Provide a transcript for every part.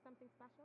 something special?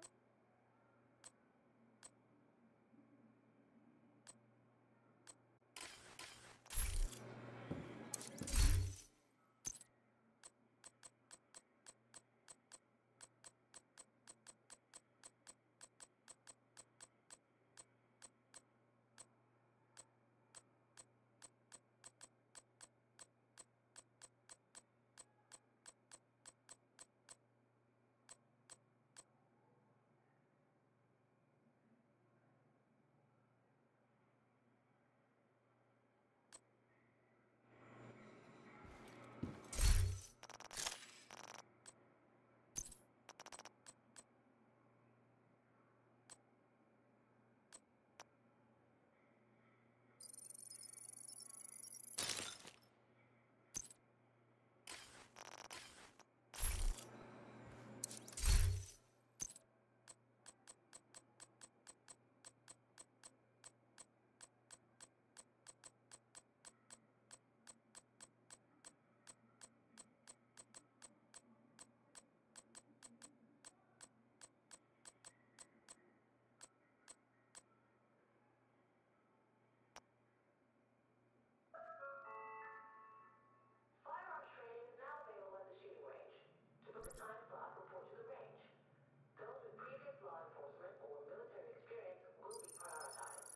Firearms training is now available at the shooting range. To book a time slot, report to the range. Those with previous law enforcement or military experience will be prioritized.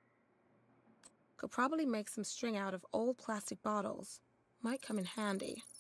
Could probably make some string out of old plastic bottles. Might come in handy.